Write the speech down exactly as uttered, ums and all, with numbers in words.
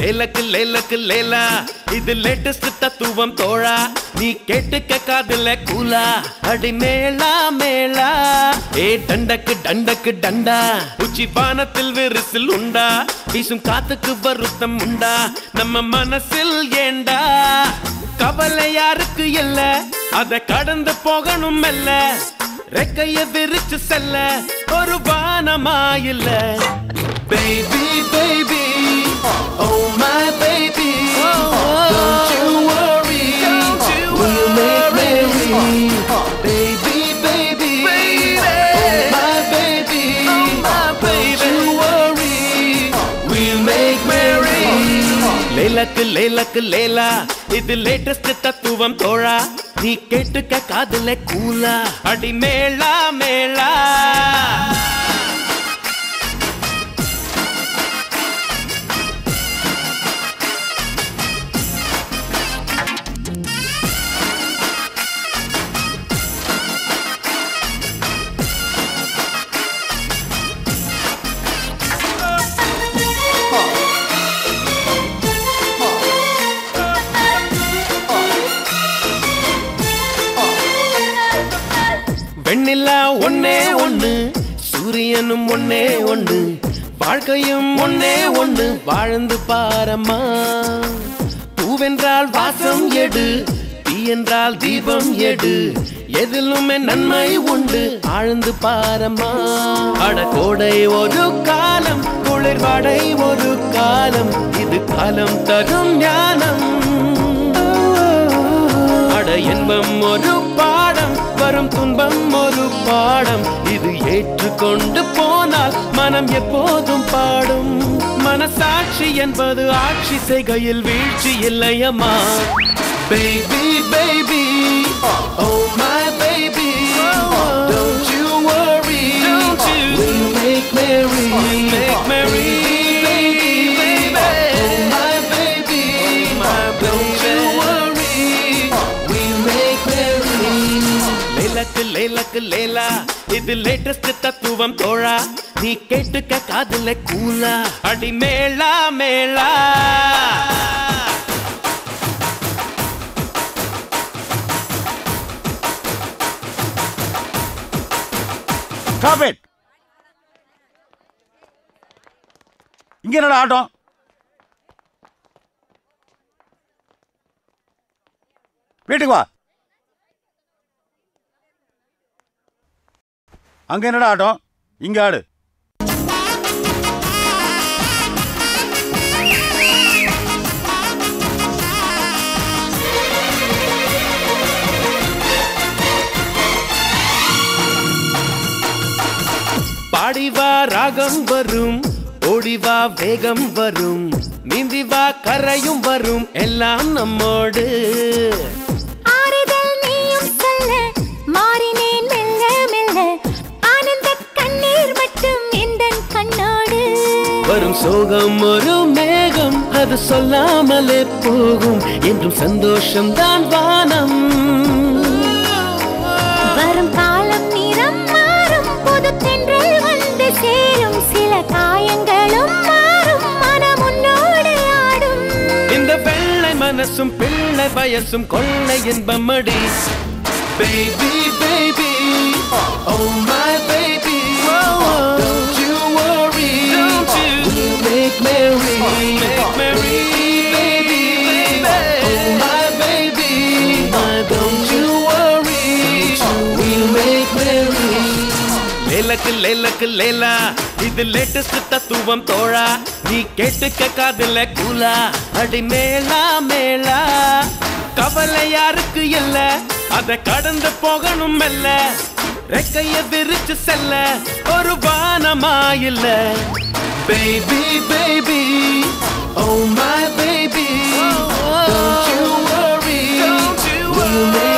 லேலக்கு லேலக்கு லேலா இது லேட்டஸ்ட் தத்துவம் தோழா நீ கேட்டுக்க காதுல கூலா அடி மேளா மேளா ஏ டண்டக்கு டண்டக்கு டண்டா உச்சி வானத்தில் விரிசில் உண்டா வீசும் காத்துக்கு வருத்தம் உண்டா நம்ம மனசில் ஏண்டா கவலை யாருக்கு இல்ல அத கடந்து போகணும் மெல்ல ரெக்கைய விரிச்சு செல்ல ஒரு வானமா இல்ல baby baby oh my baby don't you worry don't you we'll make merry baby baby oh my baby don't you worry we'll make merry லேலக்கு லேலக்கு லேலா இது லேட்டஸ்ட் தத்துவம் தோழா நீ கேட்டுக்க காதுல கூலா அடி மேளா மேளா வெண்ணிலா ஒன்னே ஒண்ணு சூரியனும் ஒன்னே ஒண்ணு வாழ்க்கையும் ஒன்னே ஒண்ணு வாழ்ந்து பாரம்மா பூவென்றால் வாசம் எடு தீ என்றால் தீபம் எடு எதிலுமே நன்மை உண்டு ஆழ்ந்து பாரம்மா அட கோடை ஒரு காலம் குளிர்வாடை ஒரு காலம் இது காலம் தரும் ஞானம் அட இன்பம் ஒரு பாடம் வரும் துன்பம் ஒரு பாடம் இது ஏற்றுக்கொண்டு போனால் மனம் எப்போதும் பாடும் மனசாட்சி என்பது ஆட்சி செய்கையில் வீழ்ச்சி இல்லையம்மா baby baby oh my baby don't you worry don't you we'll make merry make merry லேலக்கு லேலா இது லேட்டஸ்ட் தத்துவம் தோழா நீ கேட்டுக்க காதுல கூலா அடி மேளா மேளா ஸ்டாப் இட் இங்க என்னடா ஆட்டம் வீட்டுக்கு வா அங்க என்னடா ஆட்டம் இங்க ஆடு பாடிவா ராகம் வரும் ஓடிவா வேகம் வரும் நீந்திவா கரையும் வரும் எல்லாம் நம்மோடு வரும் சோகம் ஒரு மேகம் அது சொல்லாமலே போகும் என்றும் சந்தோஷம் தான் வானம் வரும் காலம் நிறம் மாறும் புது தென்றல் வந்து சேரும் சில காயங்களும் மாறும் மனம் உன்னோடு ஆடும் இந்த வெள்ளை மனசும் பிள்ளை வயசும் கொள்ளை இன்பம் அடி baby baby oh my baby don't you worry don't you we'll make merry make merry baby oh my baby don't you worry we'll make merry லேலக்கு லேலக்கு லேலா இது லேட்டஸ்ட் தத்துவம் தோழா நீ கேட்டுக்க காதுல கூலா அடி மேளா மேளா கவலை யாருக்கு இல்ல அத கடந்து போகணும் மெல்ல ரெக்கைய விரிச்சு செல்ல ஒரு வானமா இல்ல baby baby oh my baby don't you worry don't you worry